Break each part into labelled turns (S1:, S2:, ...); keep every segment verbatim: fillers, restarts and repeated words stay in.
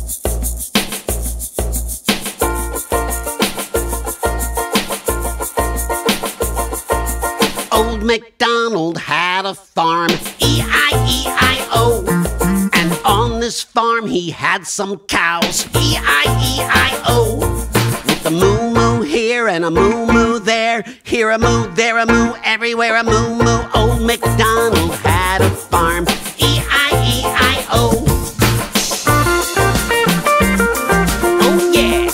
S1: Old MacDonald had a farm, E I E I O. And on this farm he had some cows, E I E I O. With a moo-moo here and a moo-moo there, here a moo, there a moo, everywhere a moo-moo. Old MacDonald had a farm, E I E I O. Oh yeah!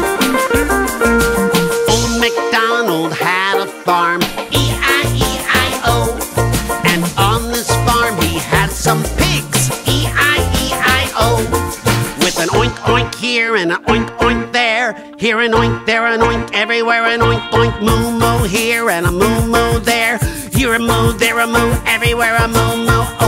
S1: Old MacDonald had a farm, E I E I O. And on this farm he had some pigs, E I E I O. With an oink oink here and an oink oink there, here an oink, there an oink, everywhere an oink oink. Moo moo here and a moo moo there, here a moo, there a moo, everywhere a moo moo.